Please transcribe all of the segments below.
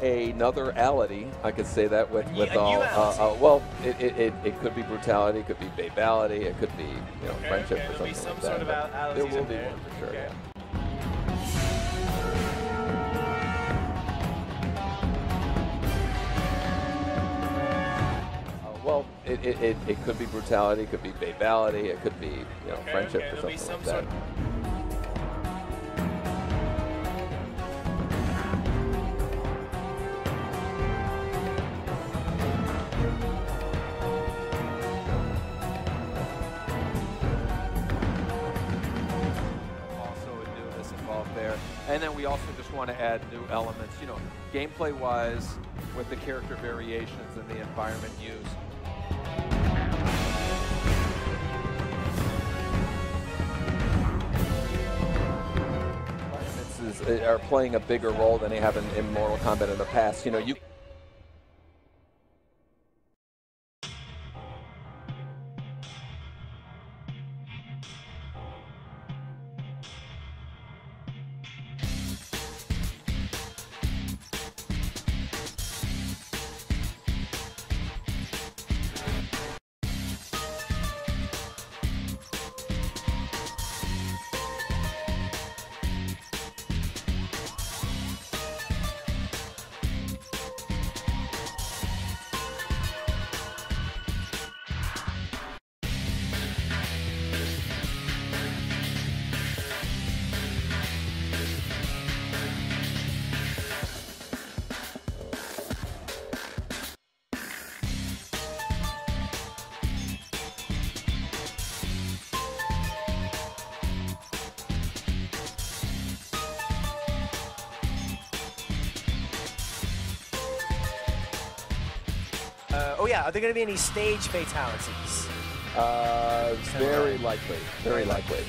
another Ality. I could say that with all. Well, it could be brutality, it could be babality, it could be friendship or something some like sort that. of Alities There will in be there. one for sure. Okay. Yeah. Well, it could be brutality, it could be babality, it could be friendship or something like that. Also a newness involved there, and then we also just want to add new elements, gameplay-wise, with the character variations and the environment used. Are playing a bigger role than they have in Mortal Kombat in the past. You. Oh yeah, are there going to be any stage fatalities? Very likely. Very likely.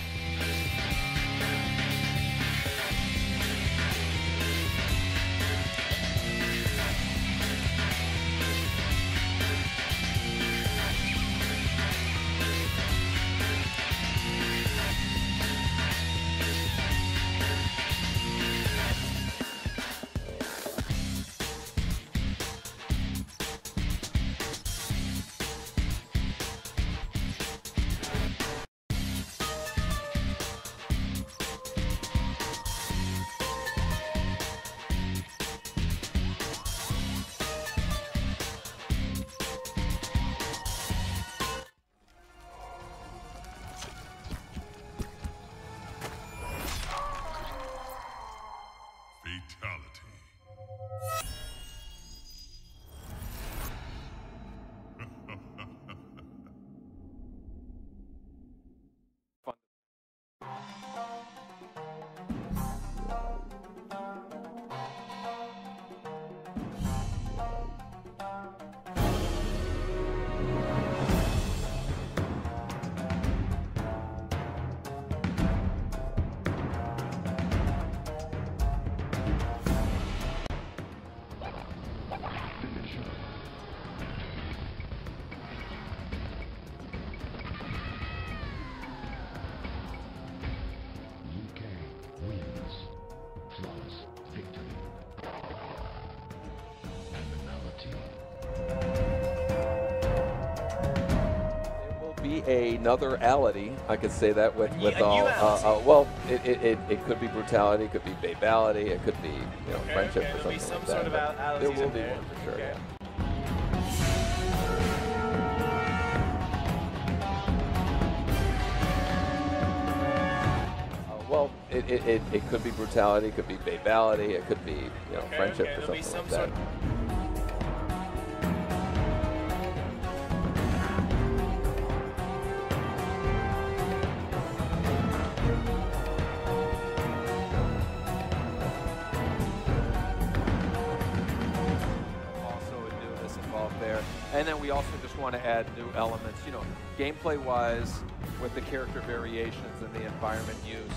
Another Ality. I could say that with all. Well, it could be brutality, it could be babality, it could be friendship or something like that. There will be one for sure. Yeah. Well, it could be brutality, it could be babality, it could be friendship or something like that. And then we also just want to add new elements, gameplay-wise, with the character variations and the environment used.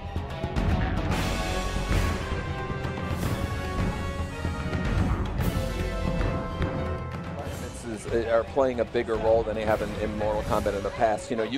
Environments are playing a bigger role than they have in Mortal Kombat in the past. You.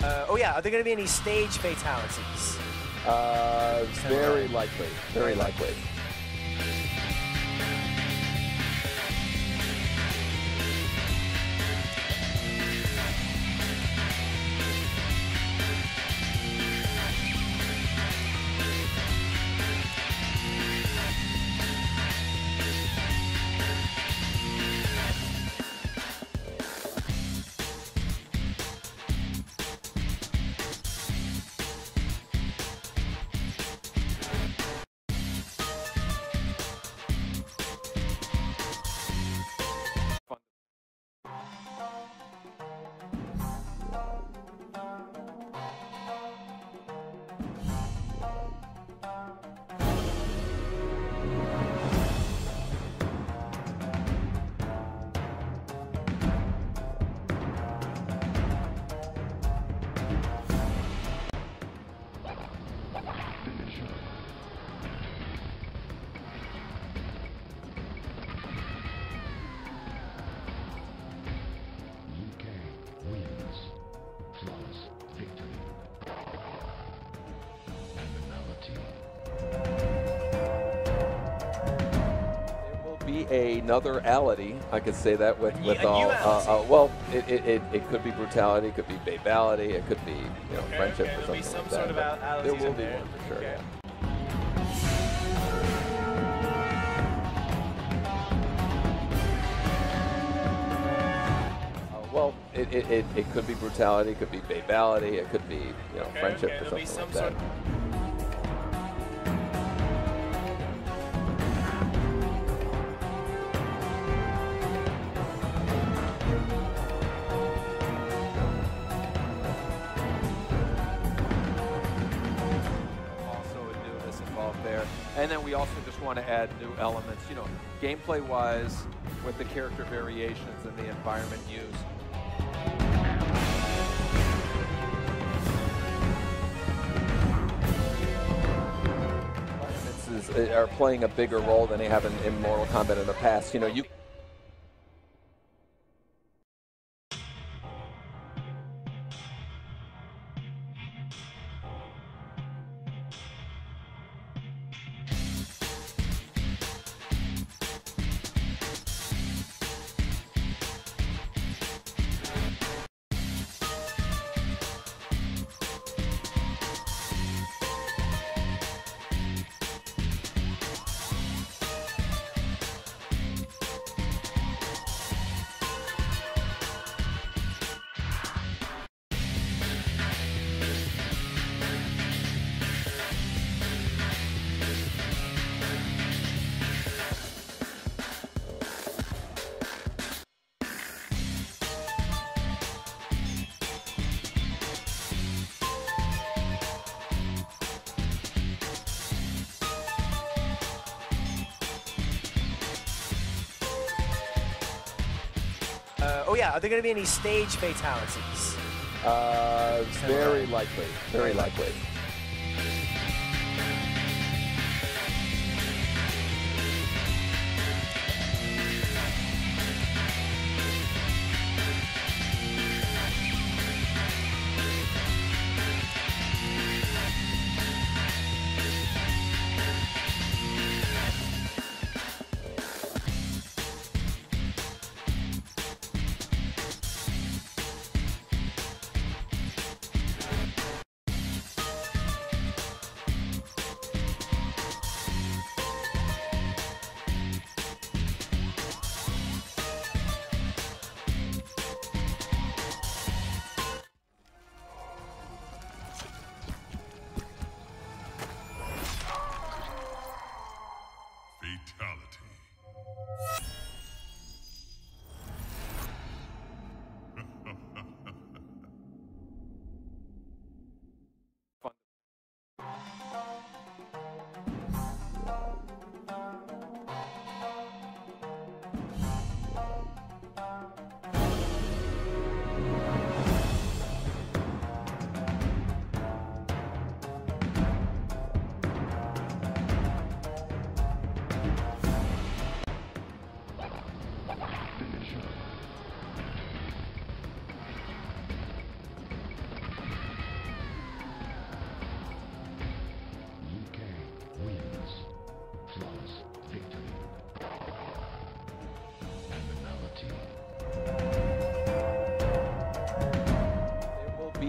Oh yeah, are there going to be any stage fatalities? Very likely. Very likely. Another Ality, I could say that with all. Well, it could be brutality, it could be babality, it could be friendship or something like that. There will be one for sure. Yeah. Well, it could be brutality, it could be babality, it could be friendship or something like that. And then we also just want to add new elements, gameplay-wise, with the character variations and the environment used. Environments are playing a bigger role than they have in Mortal Kombat in the past. You. Oh yeah, are there going to be any stage fatalities? Very likely. Very likely.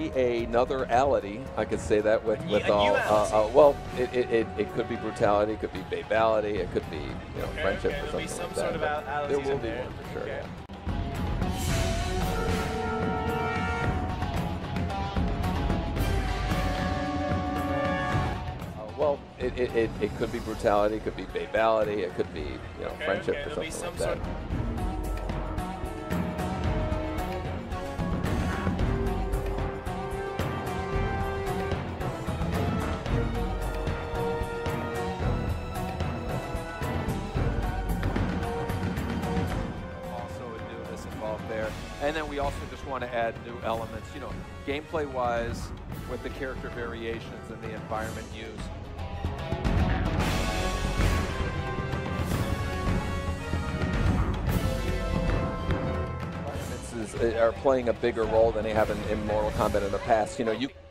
another Ality, I could say that with all. Well, it could be brutality, it could be babality, it could be friendship or something like that. There will be one for sure. Okay. Yeah. Well, it could be brutality, it could be babality, it could be friendship or something like that. There. And then we also just want to add new elements, gameplay-wise, with the character variations and the environment used. Environments are playing a bigger role than they have in Mortal Kombat in the past. You